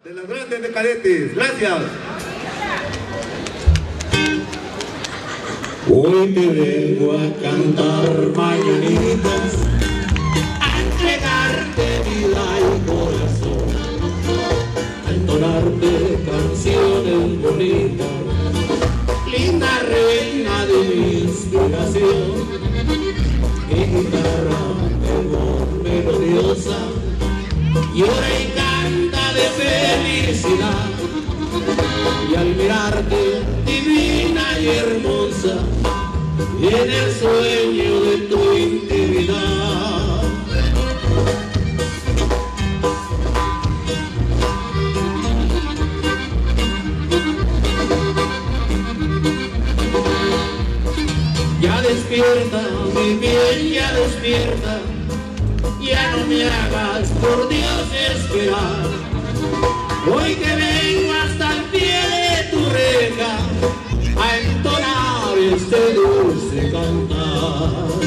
De las grandes de cadetes, gracias. Hoy te vengo a cantar mañanitas, a entregarte vida y corazón, a entonarte canciones bonitas, linda reina de mi inspiración. Mi guitarra de voz melodiosa llora y canta de felicidad, y al mirarte divina y hermosa en el sueño de tu intimidad. Ya despierta, mi bien, ya despierta, ya no me hagas por Dios esperar. Hoy que vengo hasta el pie de tu reja a entonar este dulce cantar.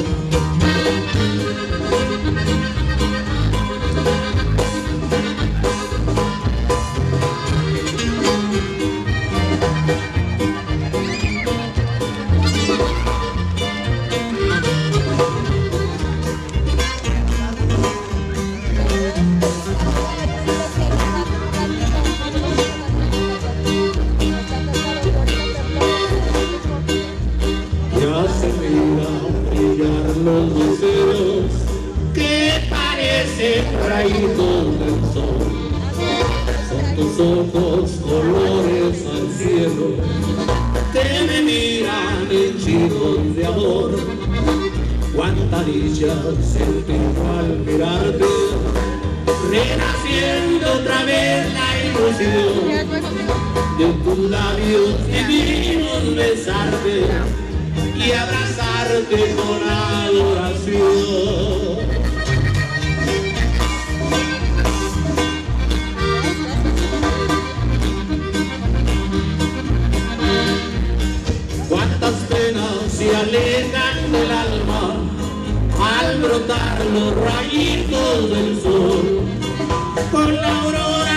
Los luceros que parecen rayitos del sol, son tus ojos colores al cielo que me miran henchidos de amor. Cuánta dicha sentí al mirarte, renaciendo otra vez la ilusión de tus labios divinos besarte y abrazarte con adoración. Cuántas penas se alejan del alma al brotar los rayitos del sol, con la aurora